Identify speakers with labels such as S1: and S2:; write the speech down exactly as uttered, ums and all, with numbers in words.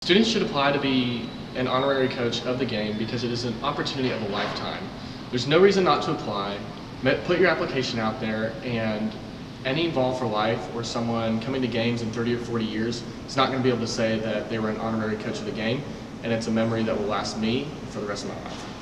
S1: Students should apply to be an honorary coach of the game because it is an opportunity of a lifetime. There's no reason not to apply. Put your application out there, and any Vol for Life or someone coming to games in thirty or forty years is not going to be able to say that they were an honorary coach of the game, and it's a memory that will last me for the rest of my life.